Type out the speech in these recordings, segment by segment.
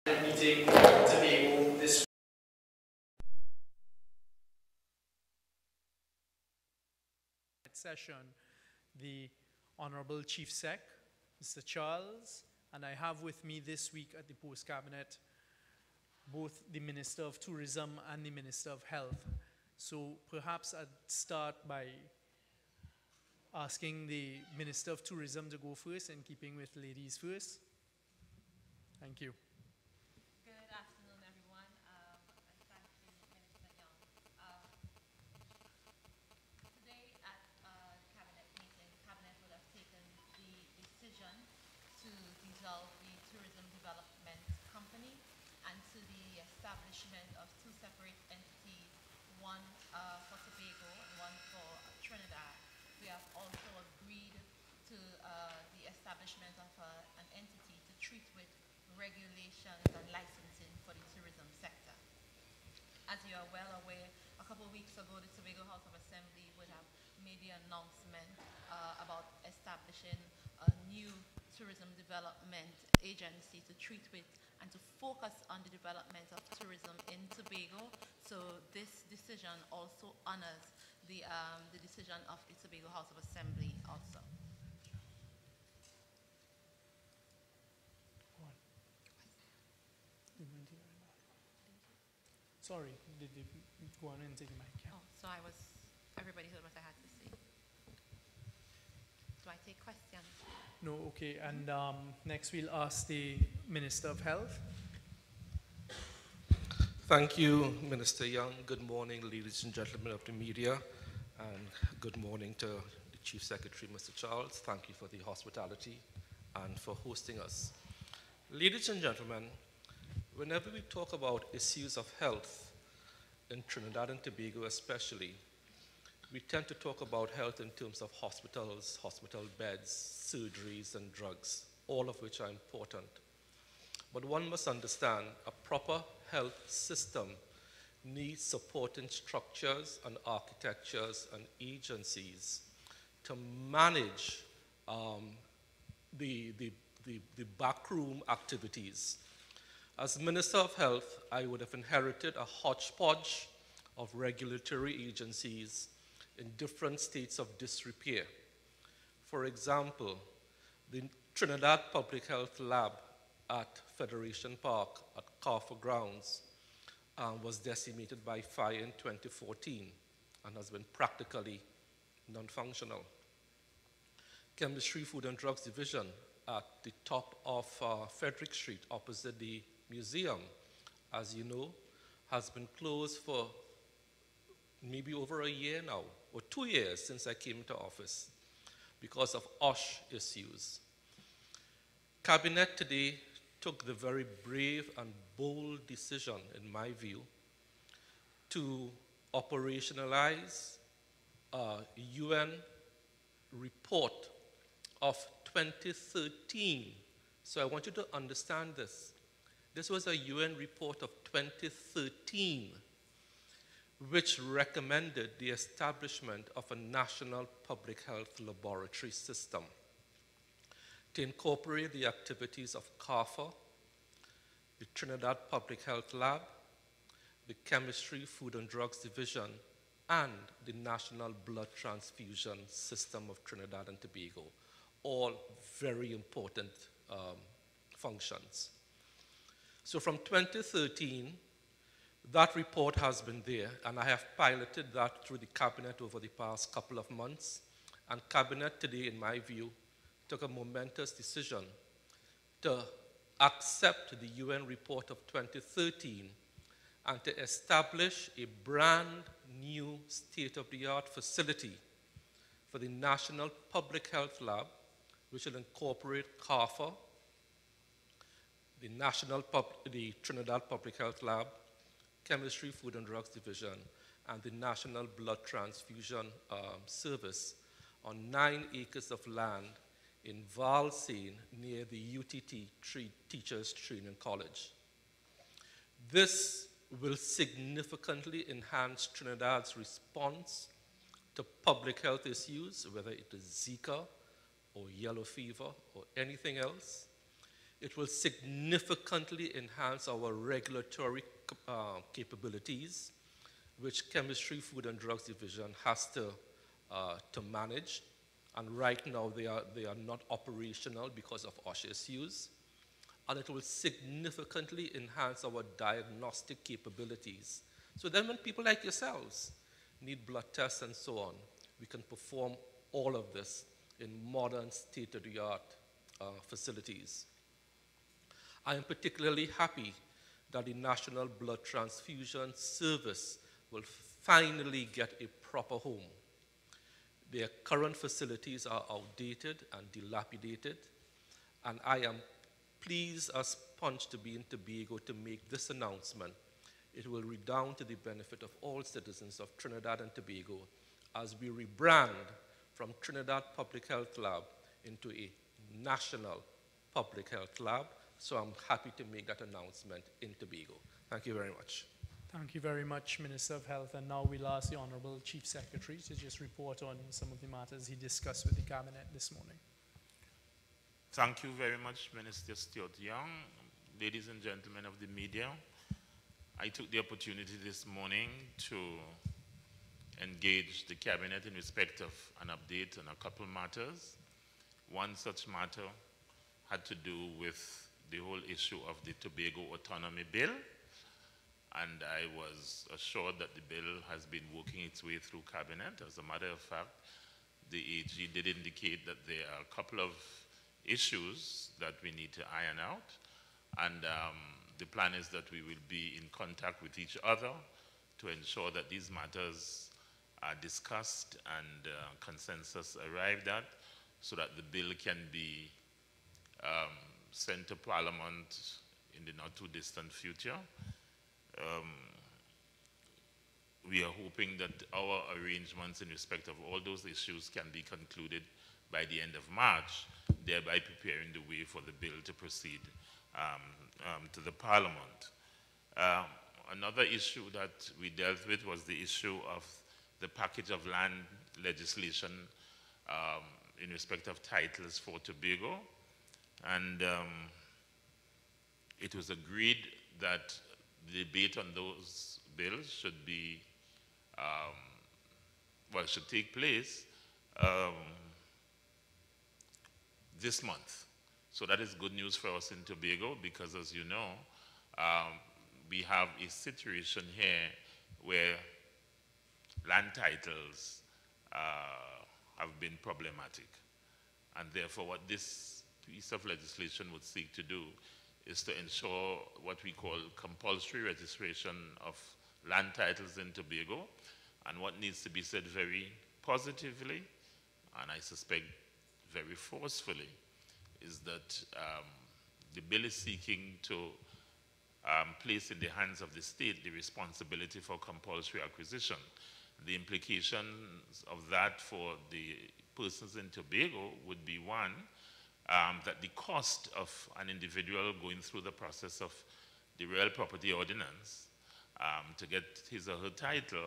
meeting Tobago this session, the Honourable Chief Sec, Mr. Charles, and I have with me this week at the Post Cabinet both the Minister of Tourism and the Minister of Health. So perhaps I'd start by asking the Minister of Tourism to go first, in keeping with ladies first. Thank you. Good afternoon, everyone, and thank you, Minister Young. Today at Cabinet meeting, Cabinet would have taken the decision to dissolve the Tourism Development Company and to the establishment of two separate entities, one for Tobago and one for Trinidad. We have also agreed to the establishment of an entity to treat with regulations and licensing for the tourism sector. As you are well aware, a couple of weeks ago, the Tobago House of Assembly would have made the announcement about establishing a new tourism development agency to treat with and to focus on the development of tourism in Tobago. So this decision also honors the decision of the Tobago House of Assembly also. Sorry, did you go on and take the mic? Yeah. Oh, so everybody heard what I had to say. Do I take questions? No, okay, and next we'll ask the Minister of Health. Thank you, Minister Young. Good morning, ladies and gentlemen of the media, and good morning to the Chief Secretary, Mr. Charles. Thank you for the hospitality and for hosting us. Ladies and gentlemen, whenever we talk about issues of health, in Trinidad and Tobago especially, we tend to talk about health in terms of hospitals, hospital beds, surgeries, and drugs, all of which are important. But one must understand a proper health system needs supporting structures and architectures and agencies to manage the backroom activities. As Minister of Health, I would have inherited a hodgepodge of regulatory agencies in different states of disrepair. For example, the Trinidad Public Health Lab at Federation Park at Carrefour Grounds was decimated by fire in 2014 and has been practically non-functional. Chemistry, Food and Drugs Division at the top of Frederick Street opposite the museum, as you know, has been closed for maybe over a year now, or 2 years since I came into office, because of OSH issues. Cabinet today took the very brave and bold decision, in my view, to operationalize a UN report of 2013. So I want you to understand this. This was a UN report of 2013, which recommended the establishment of a national public health laboratory system to incorporate the activities of CARFA, the Trinidad Public Health Lab, the Chemistry, Food and Drugs Division, and the National Blood Transfusion System of Trinidad and Tobago, all very important functions. So from 2013, that report has been there, and I have piloted that through the Cabinet over the past couple of months. And Cabinet today, in my view, took a momentous decision to accept the UN report of 2013 and to establish a brand new state-of-the-art facility for the National Public Health Lab, which will incorporate CARFA, the Trinidad Public Health Lab, Chemistry, Food and Drugs Division, and the National Blood Transfusion Service on 9 acres of land in Valsane near the UTT Teachers Training College. This will significantly enhance Trinidad's response to public health issues, whether it is Zika or yellow fever or anything else. It will significantly enhance our regulatory capabilities, which Chemistry, Food and Drugs Division has to manage. And right now they are not operational because of OSHA issues. And it will significantly enhance our diagnostic capabilities. So then when people like yourselves need blood tests and so on, we can perform all of this in modern state-of-the-art facilities. I am particularly happy that the National Blood Transfusion Service will finally get a proper home. Their current facilities are outdated and dilapidated, and I am pleased as Punch to be in Tobago to make this announcement. It will redound to the benefit of all citizens of Trinidad and Tobago as we rebrand from Trinidad Public Health Lab into a National Public Health Lab. So I'm happy to make that announcement in Tobago. Thank you very much. Thank you very much, Minister of Health. And now we'll ask the Honourable Chief Secretary to just report on some of the matters he discussed with the Cabinet this morning. Thank you very much, Minister Stuart Young. Ladies and gentlemen of the media, I took the opportunity this morning to engage the Cabinet in respect of an update on a couple matters. One such matter had to do with the whole issue of the Tobago Autonomy Bill, and I was assured that the bill has been working its way through Cabinet. As a matter of fact, the AG did indicate that there are a couple of issues that we need to iron out, and the plan is that we will be in contact with each other to ensure that these matters are discussed and consensus arrived at, so that the bill can be sent to Parliament in the not too distant future. We are hoping that our arrangements in respect of all those issues can be concluded by the end of March, thereby preparing the way for the bill to proceed to the Parliament. Another issue that we dealt with was the issue of the package of land legislation in respect of titles for Tobago. And it was agreed that the debate on those bills should be, should take place this month. So that is good news for us in Tobago because, as you know, we have a situation here where land titles have been problematic. And therefore, what this piece of legislation would seek to do is to ensure what we call compulsory registration of land titles in Tobago. And what needs to be said very positively, and I suspect very forcefully, is that the bill is seeking to place in the hands of the state the responsibility for compulsory acquisition. The implications of that for the persons in Tobago would be one, that the cost of an individual going through the process of the real property ordinance to get his or her title,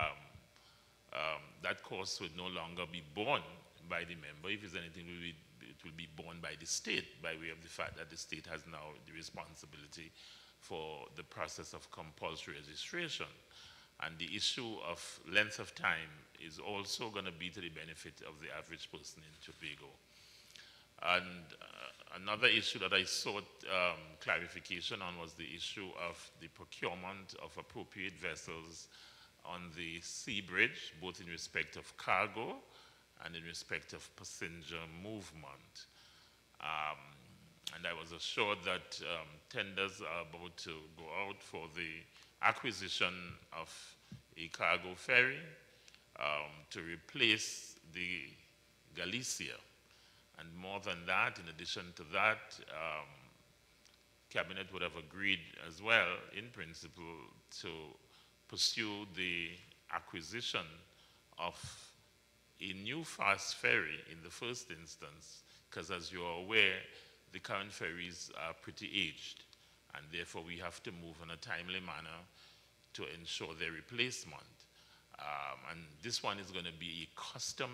that cost would no longer be borne by the member. If it's anything, it will be borne by the state by way of the fact that the state has now the responsibility for the process of compulsory registration. And the issue of length of time is also going to be to the benefit of the average person in Tobago. And another issue that I sought clarification on was the issue of the procurement of appropriate vessels on the sea bridge, both in respect of cargo and in respect of passenger movement. And I was assured that tenders are about to go out for the acquisition of a cargo ferry to replace the Galicia. And more than that, in addition to that, Cabinet would have agreed as well, in principle, to pursue the acquisition of a new fast ferry in the first instance, because as you are aware, the current ferries are pretty aged, and therefore we have to move in a timely manner to ensure their replacement. And this one is going to be a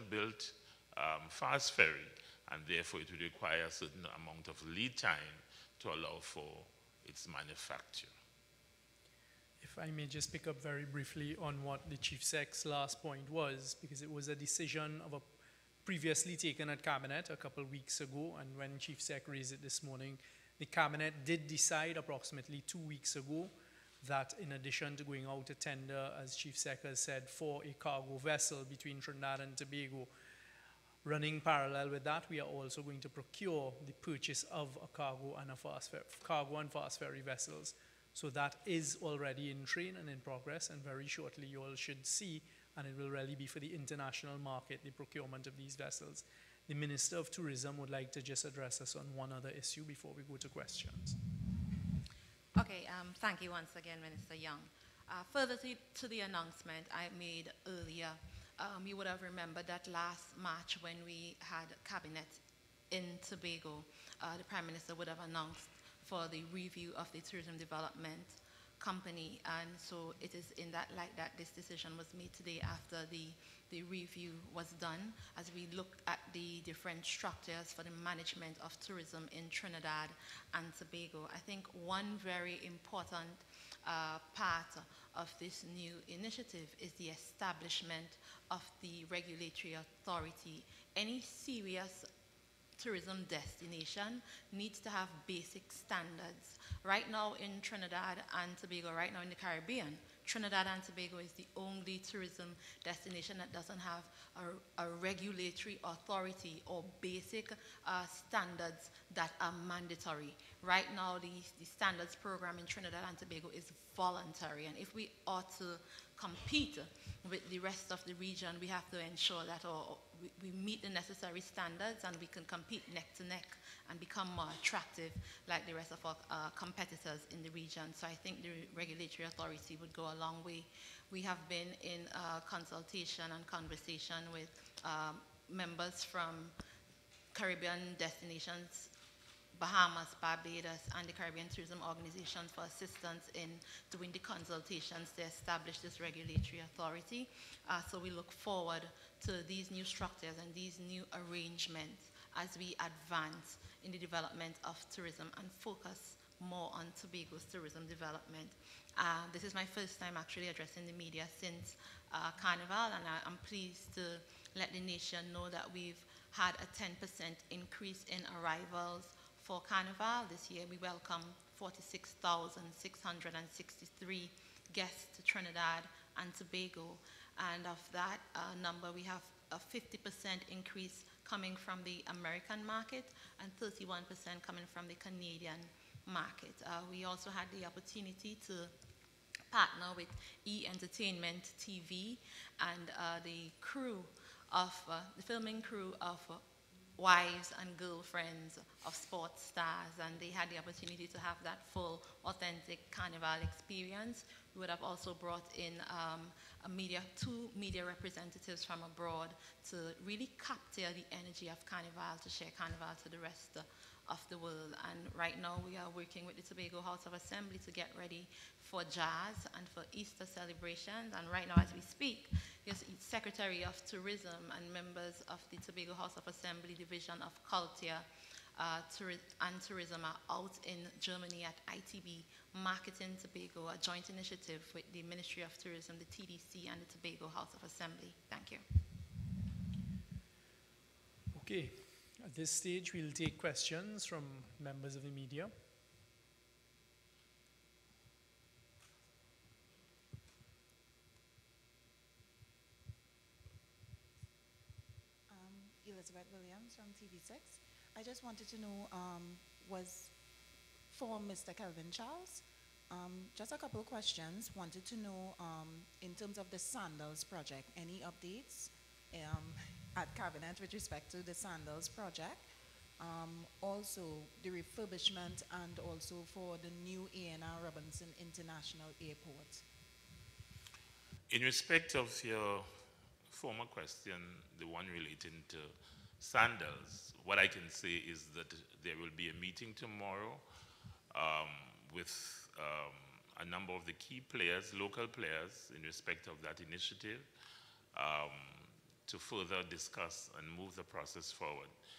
custom-built fast ferry, and therefore it will require a certain amount of lead time to allow for its manufacture. If I may just pick up very briefly on what the Chief Sec's last point was, because it was a decision of a previously taken at Cabinet a couple of weeks ago, and when Chief Sec raised it this morning, the Cabinet did decide approximately 2 weeks ago that in addition to going out to tender, as Chief Sec has said, for a cargo vessel between Trinidad and Tobago, running parallel with that, we are also going to procure the purchase of a cargo and fast ferry vessels. So that is already in train and in progress, and very shortly you all should see, and it will really be for the international market, the procurement of these vessels. The Minister of Tourism would like to just address us on one other issue before we go to questions. Okay, thank you once again, Minister Young. Further to the announcement I made earlier, you would have remembered that last March when we had Cabinet in Tobago, the Prime Minister would have announced for the review of the Tourism Development Company, and so it is in that light that this decision was made today after the review was done, as we looked at the different structures for the management of tourism in Trinidad and Tobago. I think one very important part of this new initiative is the establishment of the regulatory authority. Any serious tourism destination needs to have basic standards. Right now in Trinidad and Tobago, right now in the Caribbean, Trinidad and Tobago is the only tourism destination that doesn't have a regulatory authority or basic standards that are mandatory. Right now, the standards program in Trinidad and Tobago is voluntary, and if we ought to compete with the rest of the region, we have to ensure that we meet the necessary standards and we can compete neck to neck and become more attractive like the rest of our competitors in the region. So I think the regulatory authority would go a long way. We have been in consultation and conversation with members from Caribbean destinations, Bahamas, Barbados, and the Caribbean Tourism Organizations for assistance in doing the consultations to establish this regulatory authority. So we look forward to these new structures and these new arrangements as we advance in the development of tourism and focus more on Tobago's tourism development. This is my first time actually addressing the media since Carnival, and I'm pleased to let the nation know that we've had a 10% increase in arrivals for Carnival. This year we welcome 46,663 guests to Trinidad and Tobago, and of that number we have a 50% increase coming from the American market and 31% coming from the Canadian market. We also had the opportunity to partner with E-Entertainment TV and the filming crew of Wives and Girlfriends of Sports Stars, and they had the opportunity to have that full, authentic Carnival experience. We would have also brought in two media representatives from abroad to really capture the energy of Carnival, to share Carnival to the rest of the world. And right now we are working with the Tobago House of Assembly to get ready for jazz and for Easter celebrations. And right now as we speak, yes, Secretary of Tourism and members of the Tobago House of Assembly Division of Culture and Tourism are out in Germany at ITB Marketing Tobago, a joint initiative with the Ministry of Tourism, the TDC, and the Tobago House of Assembly. Thank you. Okay, at this stage we'll take questions from members of the media. Elizabeth Williams from TV6. I just wanted to know, was for Mr. Kelvin Charles, just a couple of questions. Wanted to know, in terms of the Sandals project, any updates at Cabinet with respect to the Sandals project? Also, the refurbishment and also for the new A&R Robinson International Airport. In respect of your former question, the one relating to Sandals, what I can say is that there will be a meeting tomorrow with a number of the key players, local players, in respect of that initiative to further discuss and move the process forward.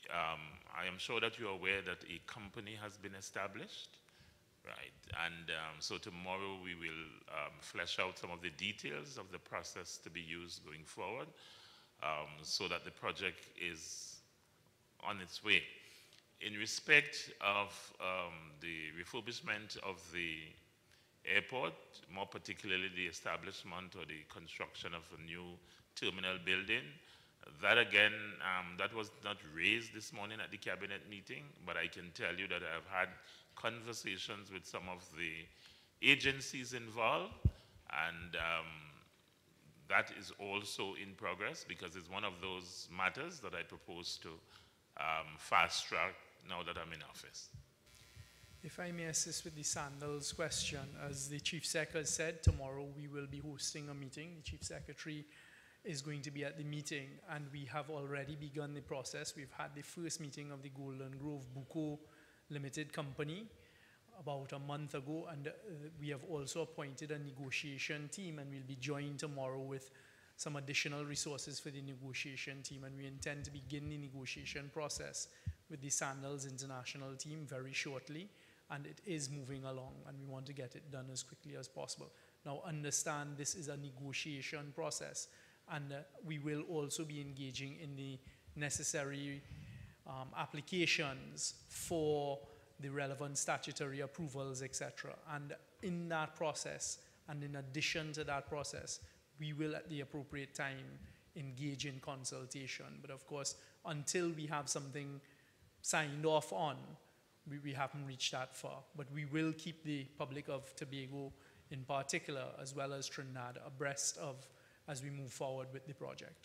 I am sure that you're aware that a company has been established, right? And so tomorrow we will flesh out some of the details of the process to be used going forward, so that the project is on its way. In respect of the refurbishment of the airport, more particularly the establishment or the construction of a new terminal building, that again, that was not raised this morning at the cabinet meeting, but I can tell you that I've had conversations with some of the agencies involved, and that is also in progress because it's one of those matters that I propose to fast track now that I'm in office. If I may assist with the sandals question, as the Chief Secretary said, tomorrow we will be hosting a meeting. The Chief Secretary is going to be at the meeting, and we have already begun the process. We've had the first meeting of the Golden Grove Buko Limited Company about a month ago, and we have also appointed a negotiation team, and we'll be joined tomorrow with some additional resources for the negotiation team, and we intend to begin the negotiation process with the Sandals International team very shortly, and it is moving along, and we want to get it done as quickly as possible. Now, understand this is a negotiation process, and we will also be engaging in the necessary applications for the relevant statutory approvals, etc. And in that process, and in addition to that process, we will at the appropriate time engage in consultation. But of course, until we have something signed off on, we haven't reached that far. But we will keep the public of Tobago in particular, as well as Trinidad, abreast of as we move forward with the project.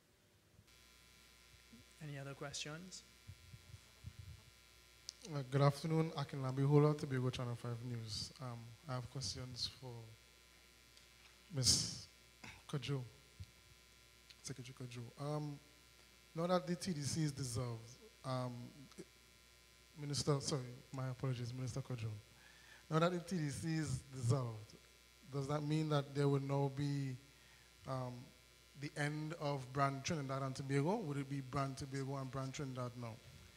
Any other questions? Good afternoon, Akin Lambihola, Tobago Channel 5 News. I have questions for Ms. Cudjoe, Secretary Cudjoe. Now that the TDC is dissolved, Minister Cudjoe. Now that the TDC is dissolved, does that mean that there will now be the end of Brand Trinidad and Tobago? Would it be Brand Tobago and Brand Trinidad now?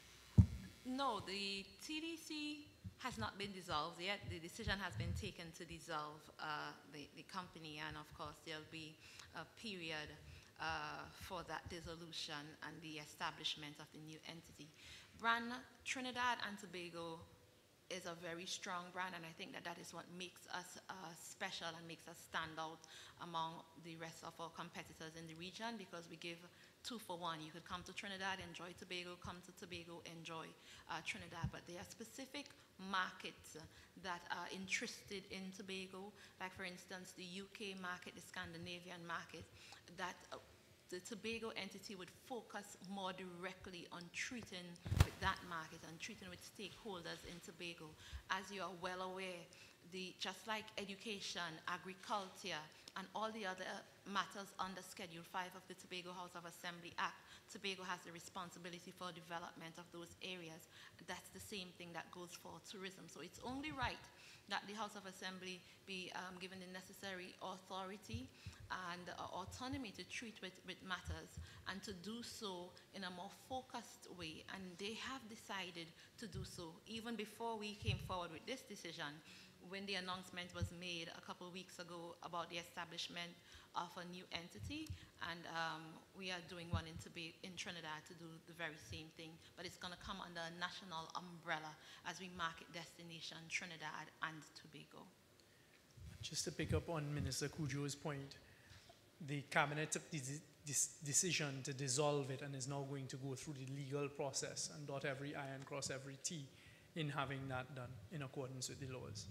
No, the TDC has not been dissolved yet. The decision has been taken to dissolve the company, and of course there'll be a period for that dissolution and the establishment of the new entity. Brand Trinidad and Tobago is a very strong brand, and I think that is what makes us special and makes us stand out among the rest of our competitors in the region, because we give 2 for 1. You could come to Trinidad, enjoy Tobago, come to Tobago, enjoy Trinidad. But there are specific markets that are interested in Tobago, like for instance the UK market, the Scandinavian market, that the Tobago entity would focus more directly on treating with that market and treating with stakeholders in Tobago. As you are well aware, just like education, agriculture, and all the other matters under Schedule 5 of the Tobago House of Assembly Act, Tobago has the responsibility for development of those areas. That's the same thing that goes for tourism. So it's only right that the House of Assembly be given the necessary authority and autonomy to treat with matters, and to do so in a more focused way. And they have decided to do so. Even before we came forward with this decision, when the announcement was made a couple of weeks ago about the establishment of a new entity, and we are doing one in Trinidad to do the very same thing, but it's going to come under a national umbrella as we market destination Trinidad and Tobago. Just to pick up on Minister Cudjoe's point, the cabinet took this decision to dissolve it and is now going to go through the legal process and dot every I and cross every T in having that done in accordance with the laws.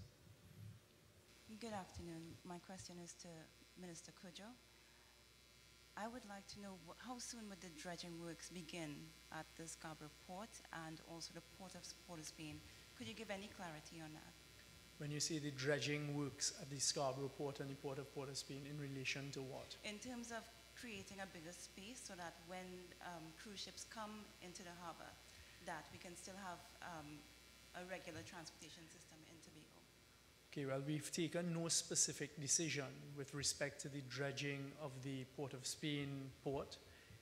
Good afternoon. My question is to Minister Cudjoe. I would like to know how soon would the dredging works begin at the Scarborough Port and also the Port of Spain? Could you give any clarity on that? When you say the dredging works at the Scarborough Port and the Port of Spain, in relation to what? In terms of creating a bigger space so that when cruise ships come into the harbor, that we can still have a regular transportation system in Tobago. Okay, well, we've taken no specific decision with respect to the dredging of the Port of Spain port.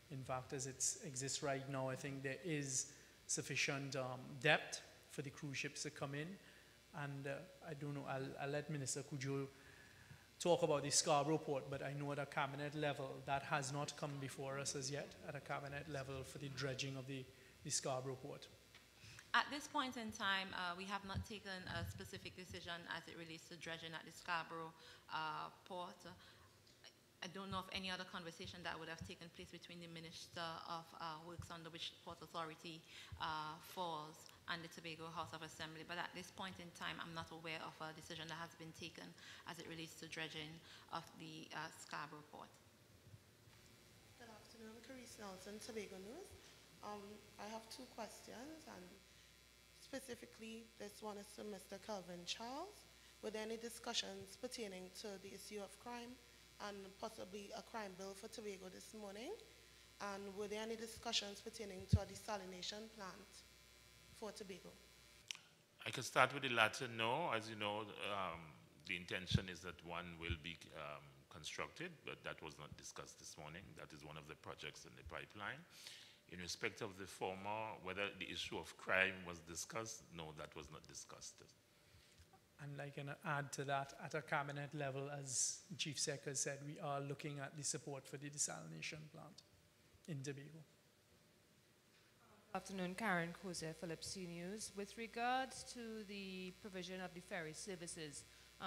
In fact, as it exists right now, I think there is sufficient depth for the cruise ships to come in. And I don't know, I'll let Minister Cudjoe talk about the Scarborough port, but I know at a cabinet level that has not come before us as yet, at a cabinet level for the dredging of the Scarborough port. At this point in time, we have not taken a specific decision as it relates to dredging at the Scarborough port. I don't know of any other conversation that would have taken place between the Minister of Works, under which the Port Authority falls, and the Tobago House of Assembly. But at this point in time, I'm not aware of a decision that has been taken as it relates to dredging of the Scarborough port. Good afternoon, Carice Nelson, Tobago News. I have two questions, and specifically, this one is to Mr. Kelvin Charles. Were there any discussions pertaining to the issue of crime and possibly a crime bill for Tobago this morning? And were there any discussions pertaining to a desalination plant for Tobago? I can start with the latter. No, as you know, the intention is that one will be constructed, but that was not discussed this morning. That is one of the projects in the pipeline. In respect of the former, whether the issue of crime was discussed, no, that was not discussed. And I can add to that, at a cabinet level, as Chief Sec has said, we are looking at the support for the desalination plant in Tobago. Good afternoon, Karen Cudjoe, Philips C News. With regards to the provision of the ferry services,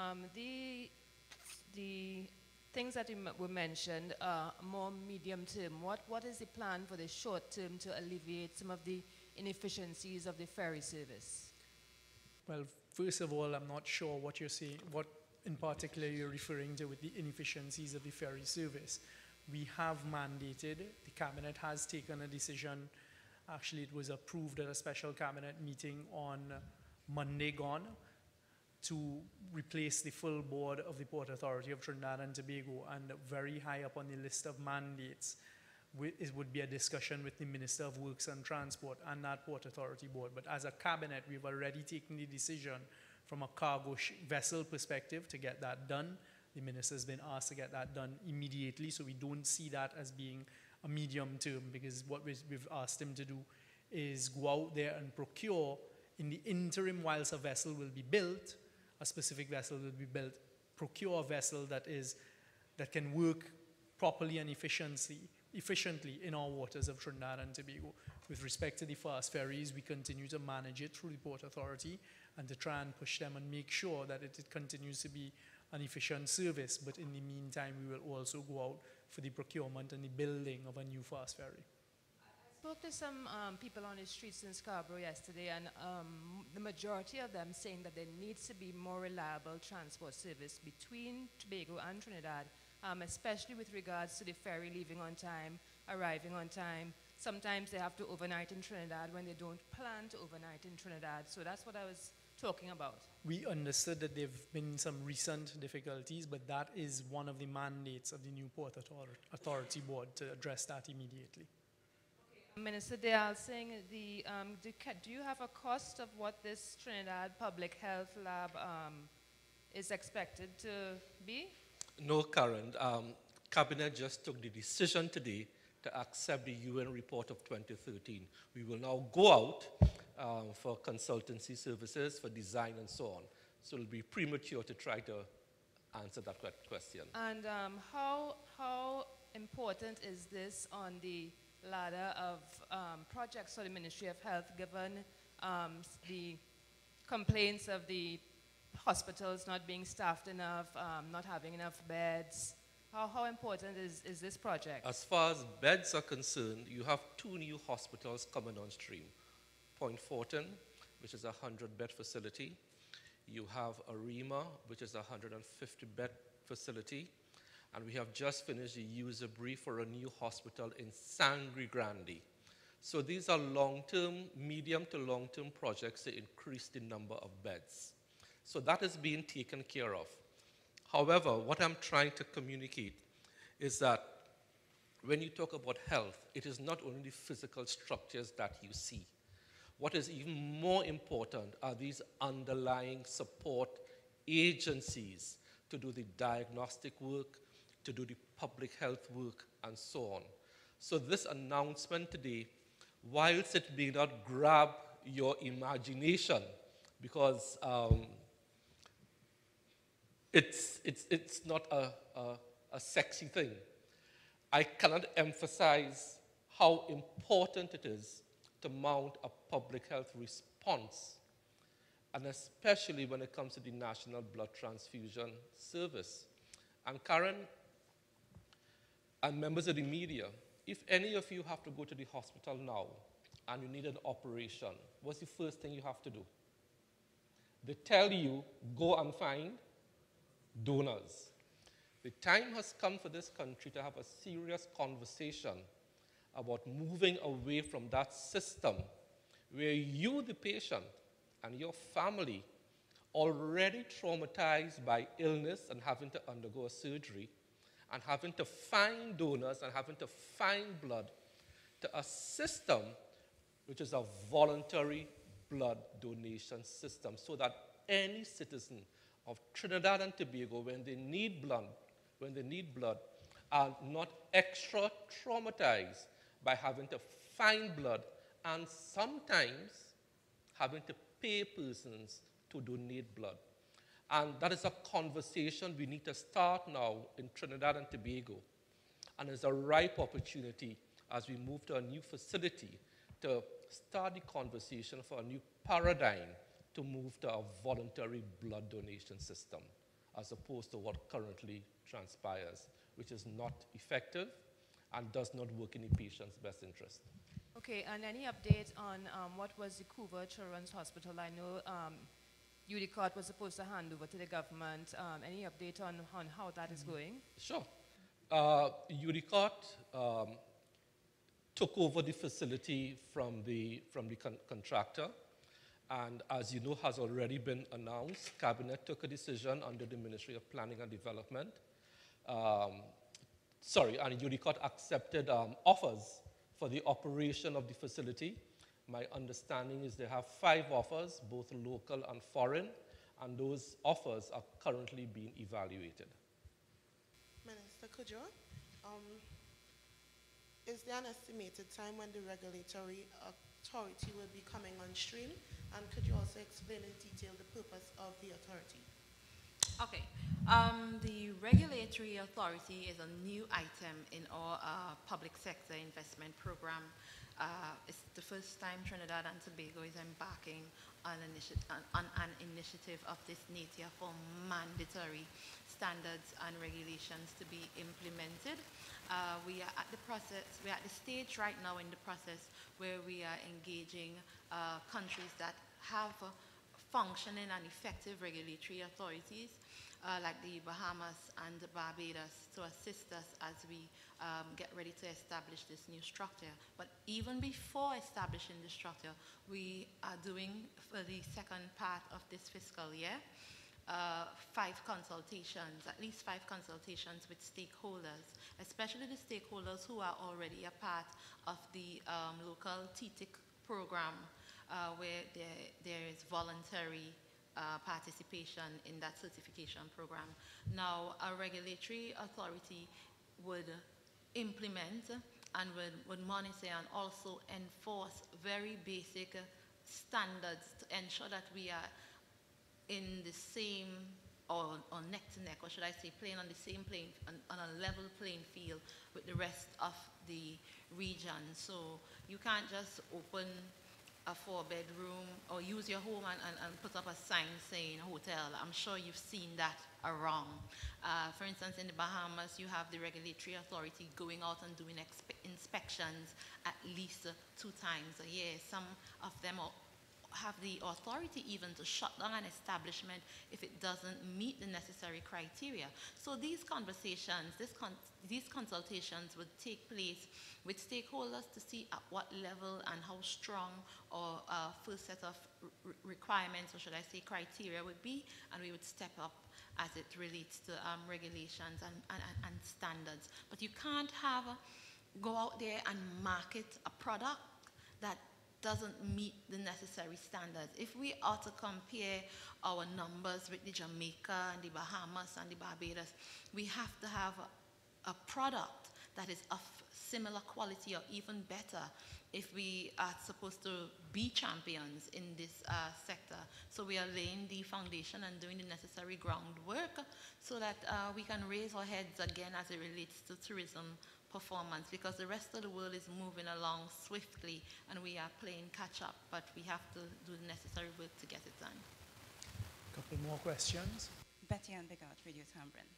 the things that were mentioned are more medium term. What is the plan for the short term to alleviate some of the inefficiencies of the ferry service? Well, first of all, I'm not sure what you're saying, what in particular you're referring to with the inefficiencies of the ferry service. We have mandated, the cabinet has taken a decision, actually it was approved at a special cabinet meeting on Monday gone, to replace the full board of the Port Authority of Trinidad and Tobago, and very high up on the list of mandates it would be a discussion with the Minister of Works and Transport and that Port Authority board. But as a cabinet, we've already taken the decision from a cargo vessel perspective to get that done. The minister's been asked to get that done immediately, so we don't see that as being a medium term, because what we've asked him to do is go out there and procure in the interim whilst a vessel will be built, a specific vessel will be built, procure a vessel that can work properly and efficiently in our waters of Trinidad and Tobago. With respect to the fast ferries, we continue to manage it through the Port Authority and to try and push them and make sure that it continues to be an efficient service. But in the meantime, we will also go out for the procurement and the building of a new fast ferry. I spoke to some people on the streets in Scarborough yesterday, and the majority of them saying that there needs to be more reliable transport service between Tobago and Trinidad, especially with regards to the ferry leaving on time, arriving on time. Sometimes they have to overnight in Trinidad when they don't plan to overnight in Trinidad. So that's what I was talking about. We understood that there have been some recent difficulties, but that is one of the mandates of the new Port Authority board to address that immediately. Minister, they are saying, do you have a cost of what this Trinidad Public Health Lab is expected to be? No, Karen. Cabinet just took the decision today to accept the UN report of 2013. We will now go out for consultancy services, for design and so on. So it will be premature to try to answer that question. And how important is this on the ladder of projects for the Ministry of Health, given the complaints of the hospitals not being staffed enough, not having enough beds? How important is this project? As far as beds are concerned, you have 2 new hospitals coming on stream. Point Fortin, which is a 100-bed facility. You have Arima, which is a 150-bed facility. And we have just finished the user brief for a new hospital in Sangre Grande. So these are long-term, medium to long-term projects to increase the number of beds. So that is being taken care of. However, what I'm trying to communicate is that when you talk about health, it is not only the physical structures that you see. What is even more important are these underlying support agencies to do the diagnostic work, to do the public health work, and so on. So this announcement today, whilst it may not grab your imagination, because it's not a sexy thing, I cannot emphasize how important it is to mount a public health response, and especially when it comes to the National Blood Transfusion Service. And Karen and members of the media, if any of you have to go to the hospital now and you need an operation, what's the first thing you have to do? They tell you, go and find donors. The time has come for this country to have a serious conversation about moving away from that system where you, the patient, and your family, already traumatized by illness and having to undergo a surgery, and having to find donors and having to find blood, to a system which is a voluntary blood donation system, so that any citizen of Trinidad and Tobago, when they need blood, are not extra traumatized by having to find blood and sometimes having to pay persons to donate blood. And that is a conversation we need to start now in Trinidad and Tobago. And it's a ripe opportunity as we move to a new facility to start the conversation for a new paradigm to move to a voluntary blood donation system, as opposed to what currently transpires, which is not effective and does not work in the patient's best interest. Okay, and any update on what was the Couva Children's Hospital? I know UDCOT was supposed to hand over to the government. Any update on how that is going? Sure. UDCOT took over the facility from the contractor, and as you know, has already been announced. Cabinet took a decision under the Ministry of Planning and Development. And UDCOT accepted offers for the operation of the facility. My understanding is they have 5 offers, both local and foreign, and those offers are currently being evaluated. Minister Cudjoe, is there an estimated time when the regulatory authority will be coming on stream? And could you also explain in detail the purpose of the authority? Okay. The regulatory authority is a new item in our public sector investment program. It's the first time Trinidad and Tobago is embarking on an initiative of this nature for mandatory standards and regulations to be implemented. We are at the stage right now in the process where we are engaging countries that have functioning and effective regulatory authorities like the Bahamas and the Barbados to assist us as we get ready to establish this new structure. But even before establishing the structure, we are doing, for the second part of this fiscal year, 5 consultations, at least 5 consultations with stakeholders, especially the stakeholders who are already a part of the local TTIC program, where there is voluntary participation in that certification program. Now, a regulatory authority would implement and would monitor and also enforce very basic standards to ensure that we are in the same, or neck to neck, or should I say playing on the same plane, on a level playing field with the rest of the region. So you can't just open a 4-bedroom or use your home and put up a sign saying hotel. I'm sure you've seen that around. For instance, in the Bahamas, you have the regulatory authority going out and doing inspections at least 2 times a year. Some of them have the authority even to shut down an establishment if it doesn't meet the necessary criteria. So these conversations, these consultations would take place with stakeholders to see at what level and how strong our first set of requirements, or should I say criteria, would be, and we would step up as it relates to regulations and standards. But you can't go out there and market a product that doesn't meet the necessary standards. If we are to compare our numbers with the Jamaica and the Bahamas and the Barbados, we have to have a product that is of similar quality or even better if we are supposed to be champions in this sector. So we are laying the foundation and doing the necessary groundwork so that we can raise our heads again as it relates to tourism performance, because the rest of the world is moving along swiftly and we are playing catch up, but we have to do the necessary work to get it done. A couple more questions. Betty Ann Bigart, Radio Tambrin.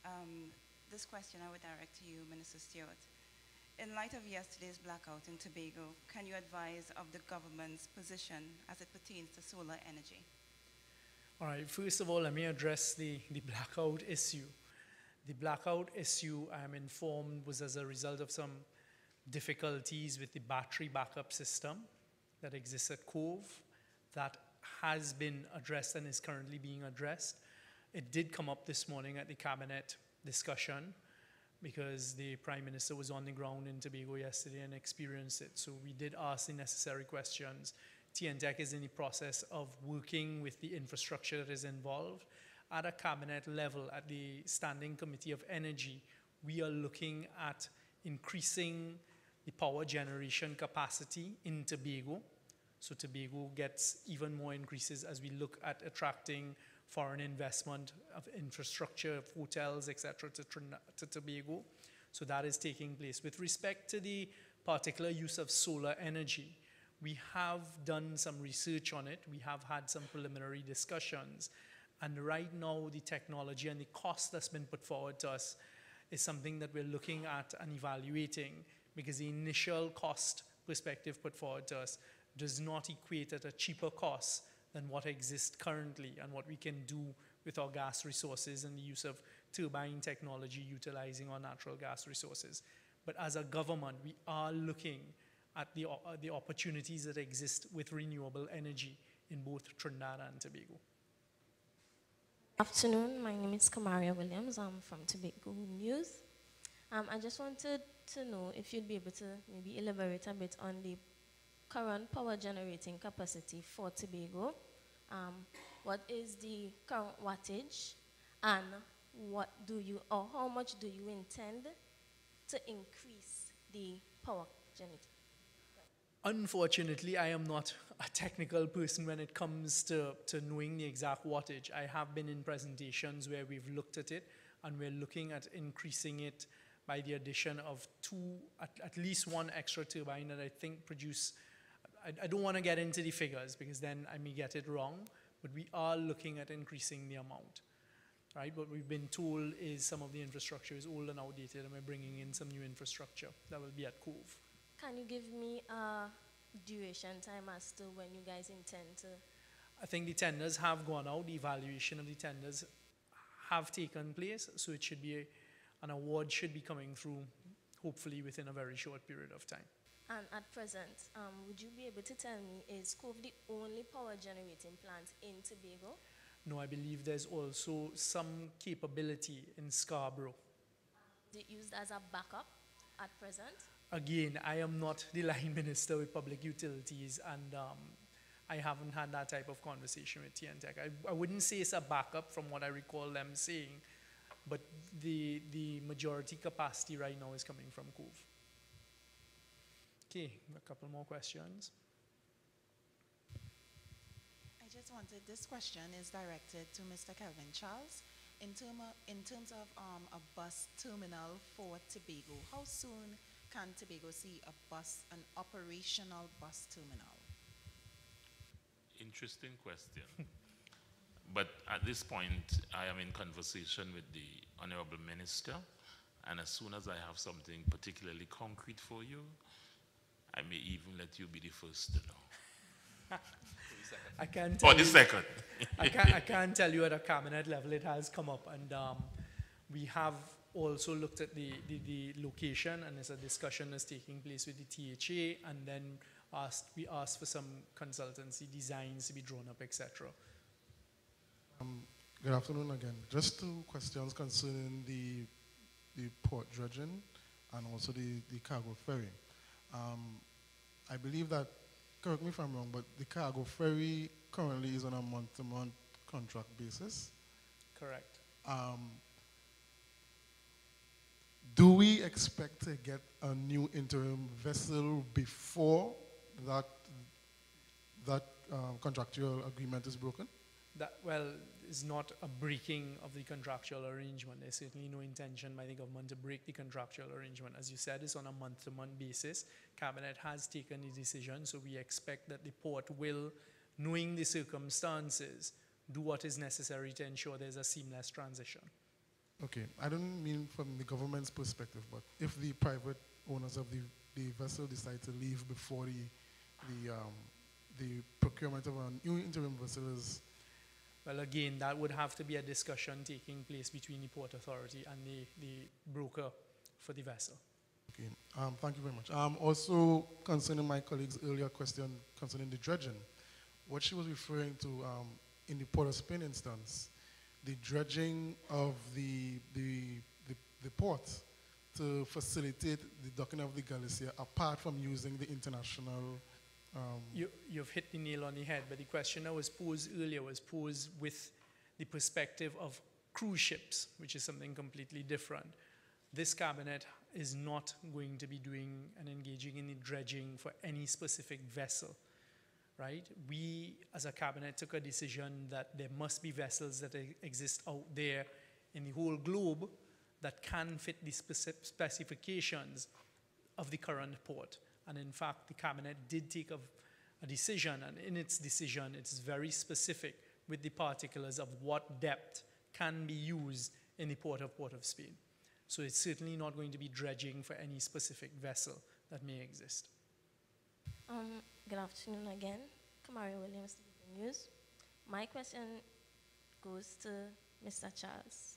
This question I would direct to you, Minister Stuart. In light of yesterday's blackout in Tobago, can you advise of the government's position as it pertains to solar energy? All right, first of all, let me address the blackout issue. The blackout issue, I am informed, was as a result of some difficulties with the battery backup system that exists at Cove. That has been addressed and is currently being addressed. It did come up this morning at the cabinet discussion because the Prime Minister was on the ground in Tobago yesterday and experienced it. So we did ask the necessary questions. TNTEC is in the process of working with the infrastructure that is involved. At a cabinet level, at the Standing Committee of Energy, we are looking at increasing the power generation capacity in Tobago. So Tobago gets even more increases as we look at attracting foreign investment of infrastructure, of hotels, etc., to Tobago. So that is taking place. With respect to the particular use of solar energy, we have done some research on it. We have had some preliminary discussions. And right now, the technology and the cost that's been put forward to us is something that we're looking at and evaluating, because the initial cost perspective put forward to us does not equate at a cheaper cost than what exists currently and what we can do with our gas resources and the use of turbine technology utilizing our natural gas resources. But as a government, we are looking at the opportunities that exist with renewable energy in both Trinidad and Tobago. Good afternoon, my name is Kamaria Williams. I'm from Tobago News. I just wanted to know if you'd be able to maybe elaborate a bit on the current power generating capacity for Tobago. What is the current wattage, and what do you, or how much do you intend to increase the power generating? Unfortunately, I am not a technical person when it comes to knowing the exact wattage. I have been in presentations where we've looked at it, and we're looking at increasing it by the addition of at least one extra turbine that I think produce. I don't want to get into the figures because then I may get it wrong, but we are looking at increasing the amount. Right? What we've been told is some of the infrastructure is old and outdated, and we're bringing in some new infrastructure that will be at Cove. Can you give me a duration time as to when you guys intend to? I think the tenders have gone out. The evaluation of the tenders have taken place, so it should be an award should be coming through, hopefully within a very short period of time. And at present, would you be able to tell me, is Cove the only power generating plant in Tobago? No, I believe there's also some capability in Scarborough. Is it used as a backup at present? Again, I am not the line minister with public utilities, and I haven't had that type of conversation with TNTEC. I wouldn't say it's a backup from what I recall them saying, but the majority capacity right now is coming from Cove. Okay, a couple more questions. I just wanted, this question is directed to Mr. Kelvin Charles. In terms of a bus terminal for Tobago, how soon can Tobago see an operational bus terminal? Interesting question. But at this point, I am in conversation with the Honourable Minister, and as soon as I have something particularly concrete for you, I may even let you be the first to know. I can't tell the second. I can't tell you at a cabinet level. It has come up, and we have also looked at the location, and there's a discussion that's taking place with the THA, and then we asked for some consultancy designs to be drawn up, etc. Good afternoon again. Just two questions concerning the port dredging and also the cargo ferry. I believe that, correct me if I'm wrong, but the cargo ferry currently is on a month-to-month contract basis. Correct. do we expect to get a new interim vessel before that contractual agreement is broken? That, well, is not a breaking of the contractual arrangement. There's certainly no intention by the government to break the contractual arrangement. As you said, it's on a month-to-month basis. Cabinet has taken the decision, so we expect that the port will, knowing the circumstances, do what is necessary to ensure there's a seamless transition. Okay, I don't mean from the government's perspective, but if the private owners of the vessel decide to leave before the procurement of a new interim vessel is... Well, again, that would have to be a discussion taking place between the Port Authority and the broker for the vessel. Okay, thank you very much. Also, concerning my colleague's earlier question concerning the dredging, what she was referring to in the Port of Spain instance, the dredging of the port to facilitate the docking of the Galicia, apart from using the international... You've hit the nail on the head, but the question that was posed earlier was posed with the perspective of cruise ships, which is something completely different. This cabinet is not going to be doing and engaging in the dredging for any specific vessel, right? We, as a cabinet, took a decision that there must be vessels that exist out there in the whole globe that can fit the specifications of the current port. And in fact, the cabinet did take a decision, and in its decision, it's very specific with the particulars of what depth can be used in the Port of Spain. So it's certainly not going to be dredging for any specific vessel that may exist. Good afternoon again. Kamaria Williams, Tobago News. My question goes to Mr. Charles.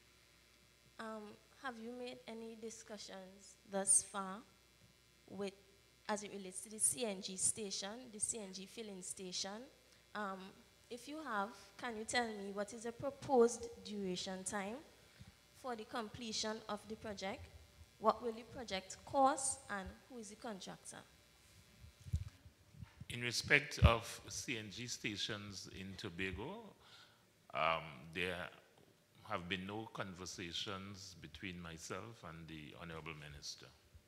Have you made any discussions thus far with, as it relates to the CNG station, the CNG filling station? If you have, can you tell me what is the proposed duration time for the completion of the project? What will the project cost, and who is the contractor? In respect of CNG stations in Tobago, there have been no conversations between myself and the Honourable Minister.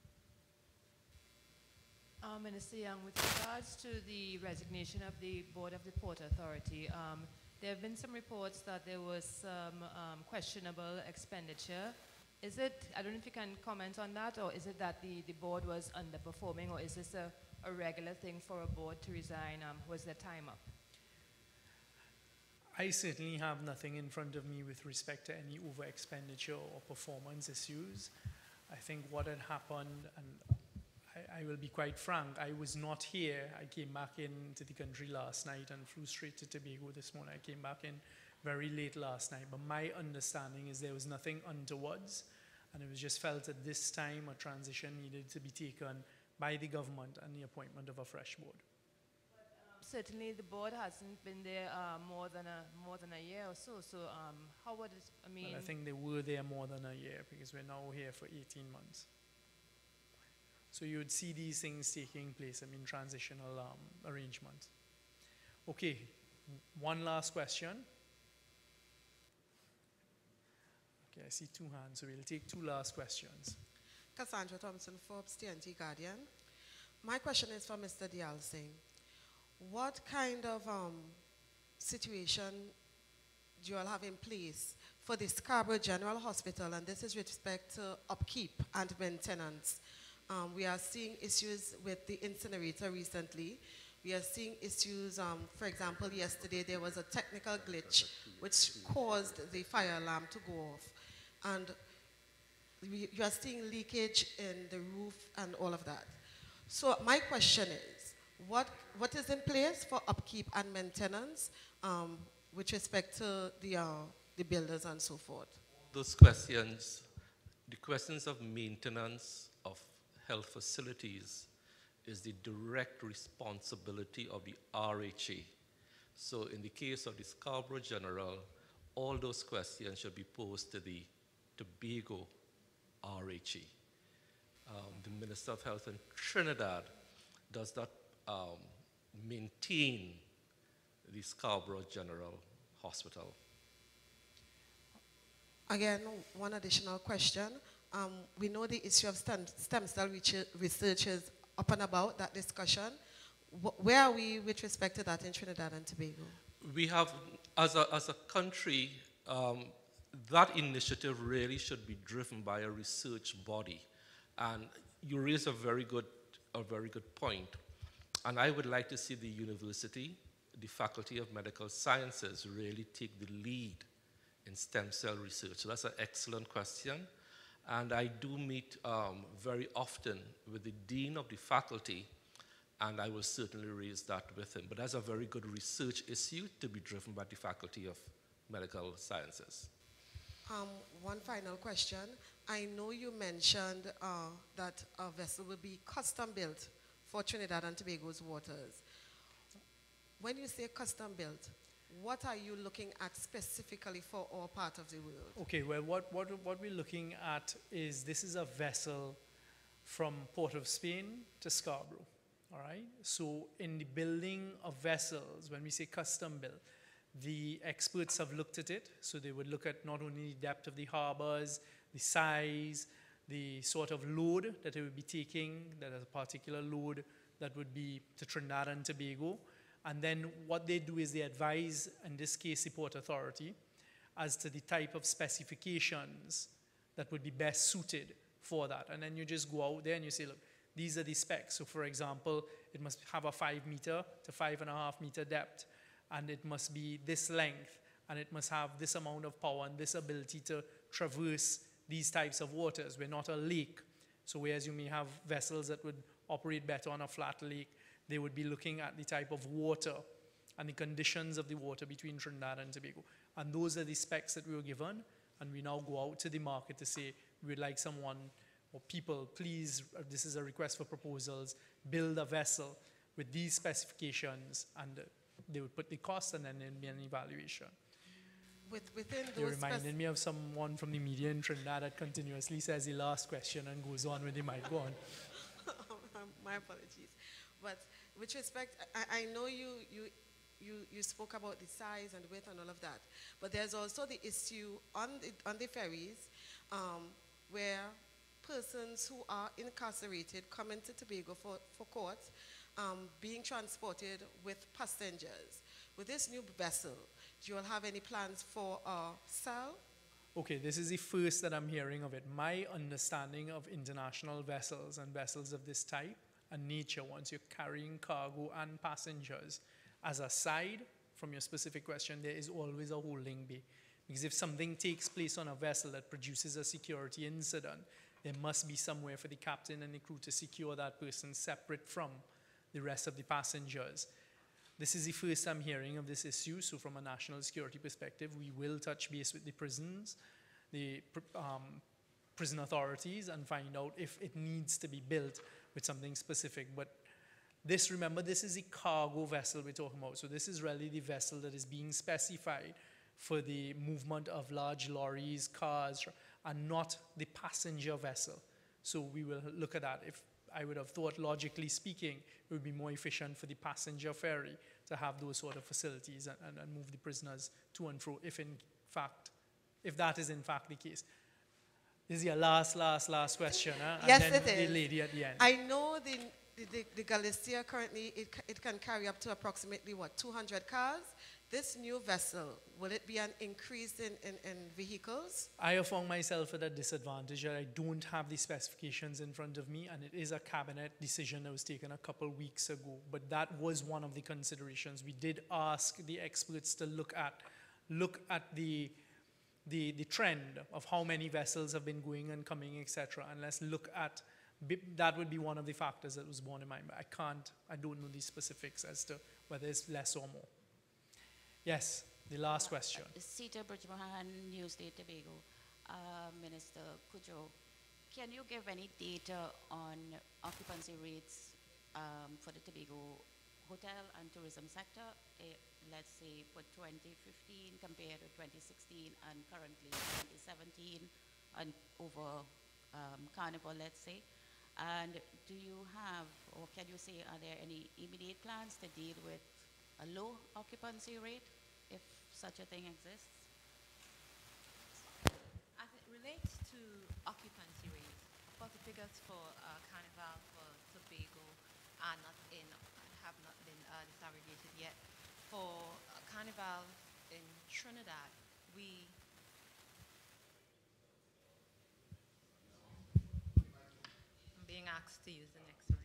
Minister Young, with regards to the resignation of the Board of the Port Authority, there have been some reports that there was some questionable expenditure. Is it, I don't know if you can comment on that, or is it that the board was underperforming, or is this a regular thing for a board to resign? Was their time up? I certainly have nothing in front of me with respect to any over expenditure or performance issues. I think what had happened, and I will be quite frank, I was not here. I came back into the country last night and flew straight to Tobago this morning. I came back in very late last night, but my understanding is there was nothing untowards, and it was just felt at this time a transition needed to be taken by the government and the appointment of a fresh board. Certainly the board hasn't been there more than a year or so, so how would it, I mean... Well, I think they were there more than a year, because we're now here for 18 months. So you would see these things taking place, I mean, transitional arrangements. Okay, one last question. Okay, I see two hands, so we'll take two last questions. Cassandra Thompson, Forbes, TNT Guardian. My question is for Mr. Dial Singh. What kind of situation do you all have in place for the Scarborough General Hospital, and this is with respect to upkeep and maintenance? We are seeing issues with the incinerator recently. We are seeing issues, for example, yesterday there was a technical glitch which caused the fire alarm to go off. And you are seeing leakage in the roof and all of that. So my question is, what is in place for upkeep and maintenance with respect to the builders and so forth? Those questions, the questions of maintenance of health facilities is the direct responsibility of the RHA. So in the case of the Scarborough General, all those questions should be posed to the Tobago RHA. The Minister of Health in Trinidad does not maintain the Scarborough General Hospital. Again, one additional question. We know the issue of stem cell research is up and about, that discussion. Where are we with respect to that in Trinidad and Tobago? We have, as a country, that initiative really should be driven by a research body. And you raise a very good point. And I would like to see the university, the Faculty of Medical Sciences, really take the lead in stem cell research. So that's an excellent question. And I do meet very often with the dean of the faculty, and I will certainly raise that with him. But that's a very good research issue to be driven by the Faculty of Medical Sciences. One final question. I know you mentioned that a vessel will be custom built for Trinidad and Tobago's waters. When you say custom built, what are you looking at specifically for our part of the world? Okay, well, what we're looking at is this is a vessel from Port of Spain to Scarborough, all right? So in the building of vessels, when we say custom built, the experts have looked at it. So they would look at not only the depth of the harbors, the size, the sort of load that it would be taking, that is a particular load that would be to Trinidad and Tobago. And then what they do is they advise, in this case, the Port Authority, as to the type of specifications that would be best suited for that. And then you just go out there and you say, look, these are the specs. So for example, it must have a 5 meter to 5.5 meter depth, and it must be this length, and it must have this amount of power and this ability to traverse these types of waters. We're not a lake. So whereas you may have vessels that would operate better on a flat lake, they would be looking at the type of water and the conditions of the water between Trinidad and Tobago. And those are the specs that we were given, and we now go out to the market to say, we would like someone, or people, please, this is a request for proposals, build a vessel with these specifications, and they would put the cost, and then there'd be an evaluation. Within those You're reminding me of someone from the media in Trinidad that continuously says the last question and goes on with the mic. Go on. My apologies. But with respect, I know you spoke about the size and width and all of that, but there's also the issue on the ferries where persons who are incarcerated come into Tobago for court, being transported with passengers. With this new vessel, do you all have any plans for a cell? Okay, this is the first that I'm hearing of it. My understanding of international vessels and vessels of this type and nature, once you're carrying cargo and passengers, as a side from your specific question, there is always a holding bay. Because if something takes place on a vessel that produces a security incident, there must be somewhere for the captain and the crew to secure that person separate from the rest of the passengers. This is the first I'm hearing of this issue, so from a national security perspective, we will touch base with the prisons, the prison authorities, and find out if it needs to be built with something specific. But this, remember, this is a cargo vessel we're talking about. So this is really the vessel that is being specified for the movement of large lorries, cars, and not the passenger vessel. So we will look at that. If I would have thought, logically speaking, it would be more efficient for the passenger ferry to have those sort of facilities and move the prisoners to and fro, if that is in fact the case. This is your last question, huh? Yes, and then it is. the lady at the end. I know the Galicia currently, it can carry up to approximately, 200 cars? This new vessel, will it be an increase in vehicles? I have found myself at a disadvantage that I don't have the specifications in front of me, and it is a cabinet decision that was taken a couple weeks ago. But that was one of the considerations. We did ask the experts to look at the trend of how many vessels have been going and coming, etc. And let's look at, that would be one of the factors that was borne in mind. But I don't know the specifics as to whether it's less or more. Yes, the last question. Sita Bridgemohan, Newsday Tobago. Minister Cudjoe, can you give any data on occupancy rates for the Tobago hotel and tourism sector, let's say for 2015 compared to 2016 and currently 2017 and over Carnival, let's say? And do you have, or can you say, are there any immediate plans to deal with a low occupancy rate, if such a thing exists? As it relates to occupancy rates. But the figures for Carnival for Tobago are not in, have not been disaggregated yet. For Carnival in Trinidad, I'm being asked to use the next slide.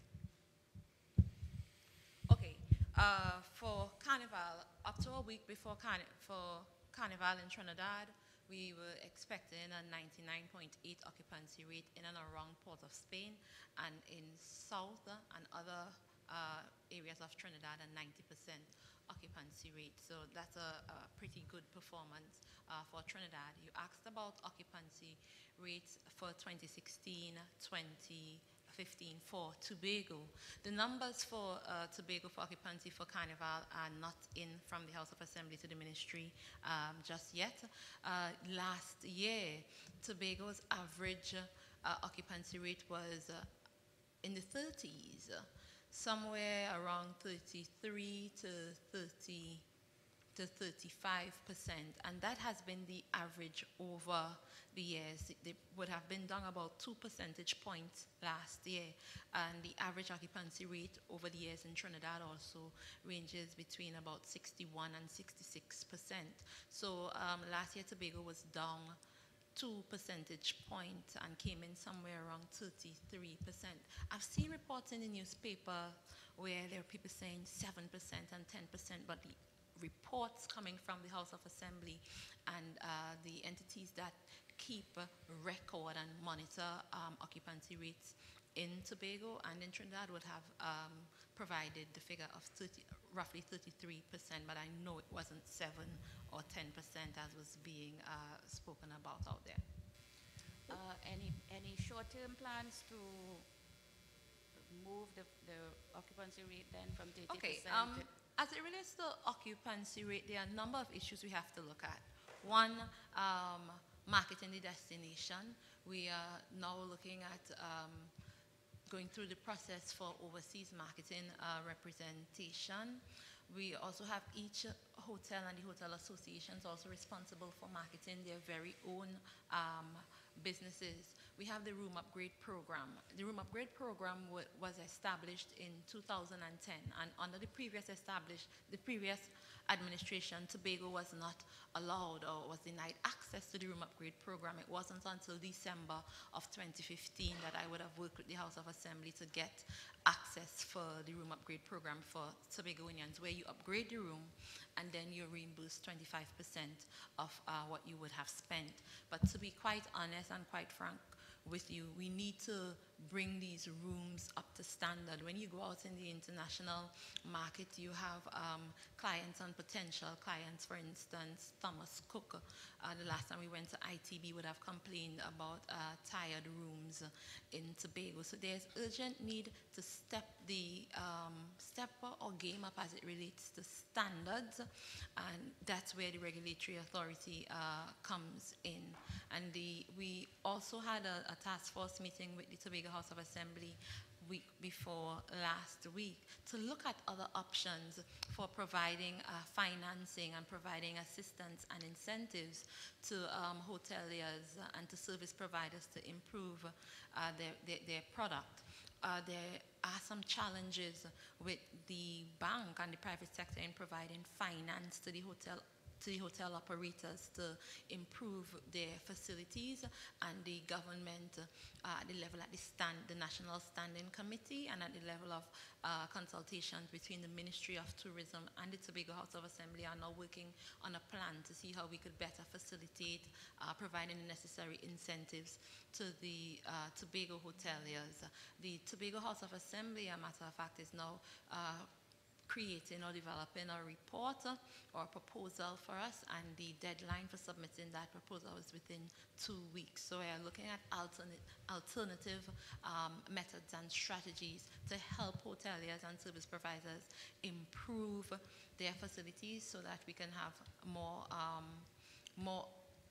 Okay, for Carnival, up to a week before Carnival in Trinidad, we were expecting a 99.8 occupancy rate in and around Port of Spain, and in South and other areas of Trinidad, a 90% occupancy rate. So that's a pretty good performance for Trinidad. You asked about occupancy rates for 2016, 2015 for Tobago. The numbers for Tobago for occupancy for Carnival are not in from the House of Assembly to the Ministry just yet. Last year, Tobago's average occupancy rate was in the 30s, somewhere around 33 to 30 to 35%, and that has been the average over the years. They would have been down about 2 percentage points last year, and the average occupancy rate over the years in Trinidad also ranges between about 61 and 66%. So last year Tobago was down 2 percentage points and came in somewhere around 33%. I've seen reports in the newspaper where there are people saying 7% and 10%, but the reports coming from the House of Assembly and the entities that keep record and monitor occupancy rates in Tobago and in Trinidad would have provided the figure of roughly 33%, but I know it wasn't 7 or 10% as was being spoken about out there. Any short-term plans to move the occupancy rate then from 30%? Okay, as it relates to occupancy rate, there are a number of issues we have to look at. One, marketing the destination. We are now looking at going through the process for overseas marketing representation. We also have each hotel and the hotel associations also responsible for marketing their very own businesses. We have the room upgrade program. The room upgrade program was established in 2010, and under the previous administration, Tobago was not allowed or was denied access to the room upgrade program. It wasn't until December of 2015 that I would have worked with the House of Assembly to get access for the room upgrade program for Tobagoanians, where you upgrade the room and then you're reimbursed 25% of what you would have spent. But to be quite honest and quite frank with you, we need to bring these rooms up to standard. When you go out in the international market, you have clients and potential clients. For instance, Thomas Cook, the last time we went to ITB, would have complained about tired rooms in Tobago. So there's urgent need to step or game up as it relates to standards, and that's where the regulatory authority comes in. And we also had a task force meeting with the Tobago House of Assembly week before last week to look at other options for providing financing and providing assistance and incentives to hoteliers and to service providers to improve their product. There are some challenges with the bank and the private sector in providing finance to the hotel operators to improve their facilities, and the government at the level the National Standing Committee and at the level of consultations between the Ministry of Tourism and the Tobago House of Assembly are now working on a plan to see how we could better facilitate providing the necessary incentives to the Tobago hoteliers. The Tobago House of Assembly, a matter of fact, is now creating or developing a report or a proposal for us, and the deadline for submitting that proposal is within 2 weeks. So we are looking at alternative methods and strategies to help hoteliers and service providers improve their facilities so that we can have more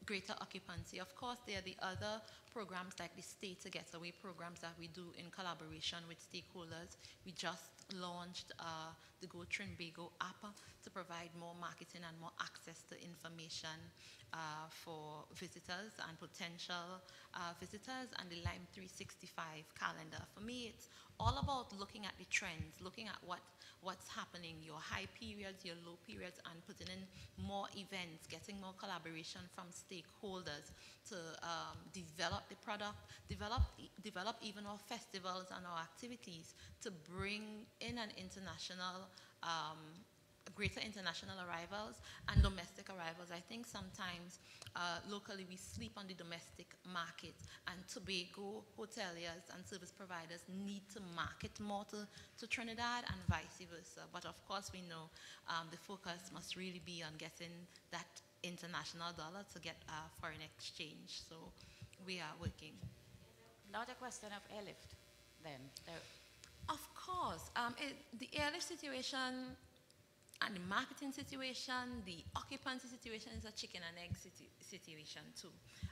greater occupancy. Of course, there are the other programs like the Stay Together programs that we do in collaboration with stakeholders. We just launched the Go Trinbago app to provide more marketing and more access to information for visitors and potential visitors, and the Lime 365 calendar. For me, it's all about looking at the trends, looking at what's happening, your high periods, your low periods, and putting in more events, getting more collaboration from stakeholders to develop the product, develop even our festivals and our activities to bring in an international greater international arrivals and domestic arrivals. I think sometimes locally we sleep on the domestic market, and Tobago hoteliers and service providers need to market more to Trinidad and vice versa. But of course we know the focus must really be on getting that international dollar to get foreign exchange. So we are working. Not a question of airlift then? Of course. The airlift situation and the marketing situation, the occupancy situation is a chicken and egg situation too.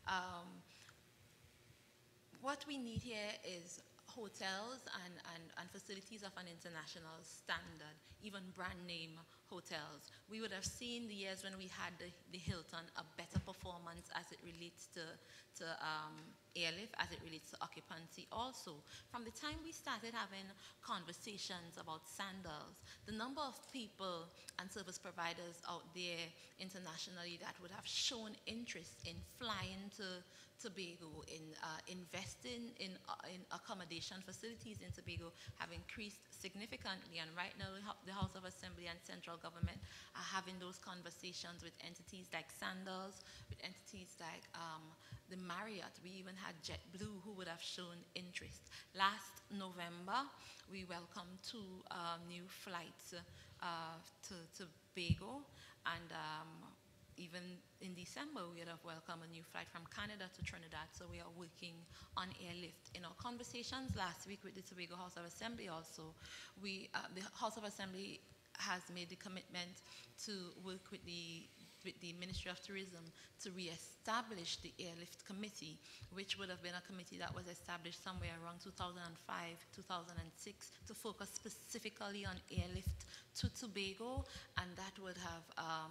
What we need here is hotels and facilities of an international standard, even brand name hotels. We would have seen the years when we had the Hilton a better performance as it relates to airlift, as it relates to occupancy also. From the time we started having conversations about sandals, the number of people and service providers out there internationally that would have shown interest in flying to Tobago, in investing in accommodation facilities in Tobago have increased significantly. And right now the House of Assembly and central government are having those conversations with entities like Sandals, with entities like the Marriott. We even had JetBlue who would have shown interest. Last November, we welcomed 2 new flights to Tobago, and even in December, we would have welcomed a new flight from Canada to Trinidad. So we are working on airlift. In our conversations last week with the Tobago House of Assembly also, the House of Assembly has made the commitment to work with the Ministry of Tourism to re-establish the Airlift Committee, which would have been a committee that was established somewhere around 2005, 2006 to focus specifically on airlift to Tobago, and that would have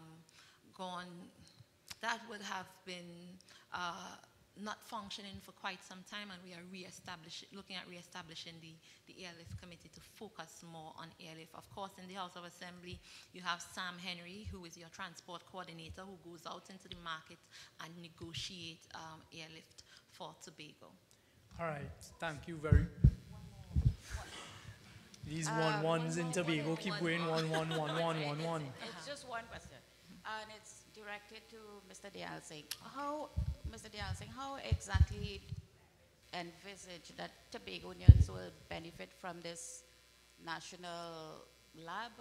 been not functioning for quite some time, and we are looking at re-establishing the airlift committee to focus more on airlift. Of course, in the House of Assembly, you have Sam Henry, who is your transport coordinator, who goes out into the market and negotiate airlift for Tobago. All right, thank you very much. These 1-1s in Tobago keep going 1-1-1-1-1-1. It's just one question, and it's directed to Mr. Dialsing. Mr. Dialsing, how exactly envisage that Tobagonians will benefit from this national lab?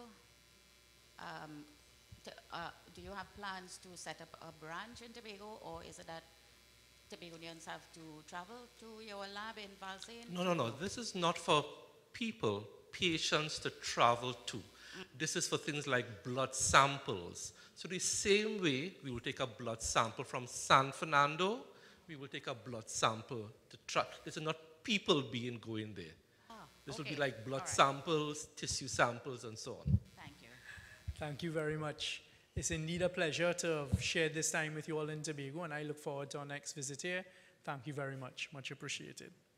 Do you have plans to set up a branch in Tobago, or is it that Tobagonians have to travel to your lab in Valsayn? No. This is not for patients to travel to. This is for things like blood samples. So the same way we will take a blood sample from San Fernando, we will take a blood sample to this is not people going there. This will be like blood samples, tissue samples, and so on. Thank you. Thank you very much. It's indeed a pleasure to have shared this time with you all in Tobago, and I look forward to our next visit here. Thank you very much. Much appreciated.